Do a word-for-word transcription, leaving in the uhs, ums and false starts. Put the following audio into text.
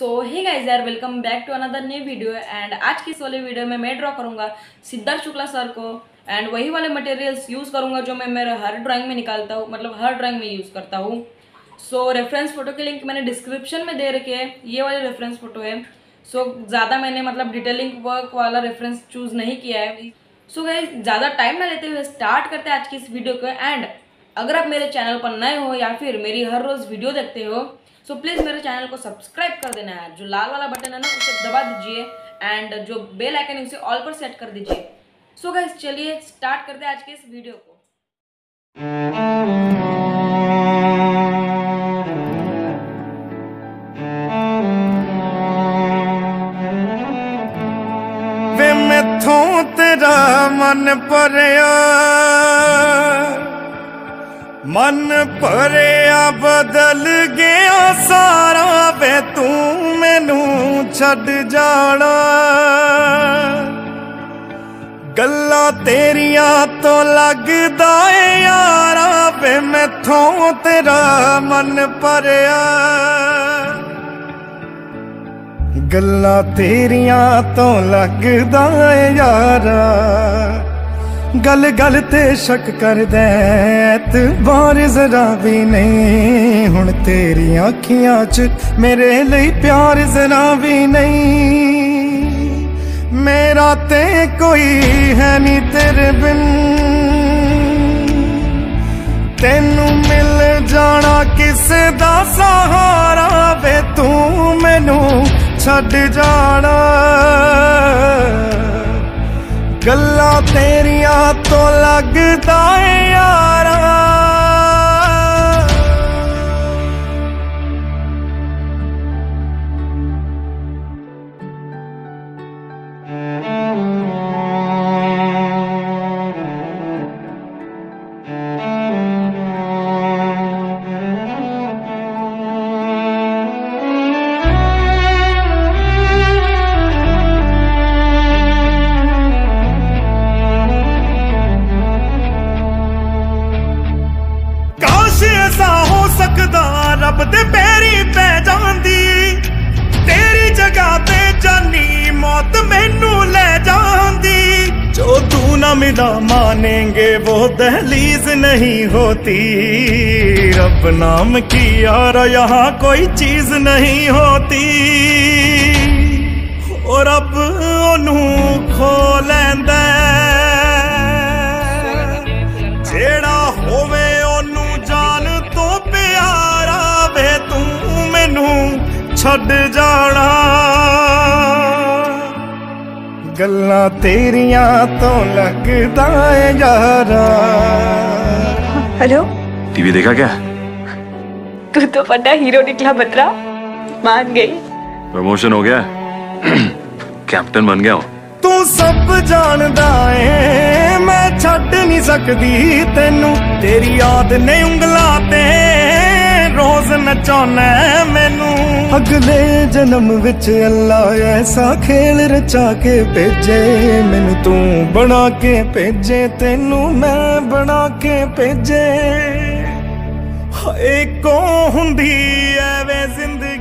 सो hey guys यार, welcome back to another new video. And आज की इस वाले वीडियो में मैं ड्रॉ करूंगा सिद्धार्थ शुक्ला सर को। एंड वही वाले मटेरियल्स यूज़ करूंगा जो मैं मेरे हर ड्राइंग में निकालता हूँ, मतलब हर ड्राइंग में यूज़ करता हूँ। सो रेफरेंस फोटो की लिंक मैंने डिस्क्रिप्शन में दे रखी है, ये वाले रेफरेंस फोटो है। सो so, ज़्यादा मैंने मतलब डिटेलिंग वर्क वाला रेफरेंस चूज़ नहीं किया है। सो so, गाइस ज़्यादा टाइम ना लेते हुए स्टार्ट करते हैं आज की इस वीडियो को। एंड अगर आप मेरे चैनल पर नए हो या फिर मेरी हर रोज़ वीडियो देखते हो सो प्लीज़ मेरे चैनल को सब्सक्राइब कर देना है। जो लाल वाला बटन है ना उसे दबा दीजिए एंड जो बेल आइकन है उसे ऑल पर सेट कर दीजिए। सो गाइस चलिए स्टार्ट करते हैं आज के इस वीडियो को। वे मैथों तेरा मन भरिया मन भरिया बदल गया सारा वे तू मैनू छड़ जाना। गल्लां तेरिया तो लगदा है यारा वे मैथों तेरा मन भरिया। गल्लां तेरिया तो लगदा है यारा। गल गल ते शक कर दे एतबार जरा भी नहीं। हुण तेरी अखियां च मेरे लिए प्यार जरा भी नहीं। मेरा ते कोई है नी तेरे बिन। तेनू मिल जाना किसे दा सहारा वे तू मैनू छड़ जाना। गल्लां तेरिया तो लगदा है यारा। ऐसा हो सकदा रब दे पैरी पै जांदी। तेरी जगह ते जानी मौत मैनू ले जांदी। जो तू ना मिला मानेंगे वो दहलीज नहीं होती। रब नाम की यार यहाँ कोई चीज नहीं होती। और रब ओनू खो लैंदा जेड़ा होवे ओनू जान तो प्यारा वे तू मैनू छड़ जाना। गल्लां तेरिया तो लगदा है यारा। हेलो, टीवी देखा क्या? तू तो बड़ा हीरो निकला बतरा। मान गई। प्रमोशन हो गया कैप्टन बन गया हूँ। तू सब जानदा है मैं छड्ड नहीं सकदी तेनू। तेरी याद ने उंगलां ते रोज नचाना मैनू। अगले जन्म विच अल्लाह ऐसा खेल रचा के भेजे मैनू। तू बना के भेजे तेनू मैं बना के भेजे। हाय को हुंदी ऐ वे जिंदगी